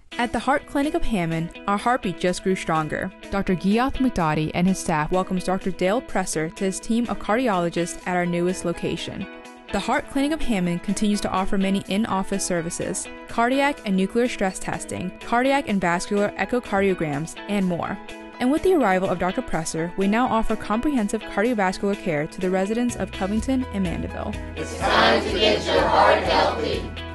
At the Heart Clinic of Hammond, our heartbeat just grew stronger. Dr. Giath McDotty and his staff welcomes Dr. Dale Presser to his team of cardiologists at our newest location. The Heart Clinic of Hammond continues to offer many in-office services, cardiac and nuclear stress testing, cardiac and vascular echocardiograms, and more. And with the arrival of Dr. Presser, we now offer comprehensive cardiovascular care to the residents of Covington and Mandeville. It's time to get your heart healthy.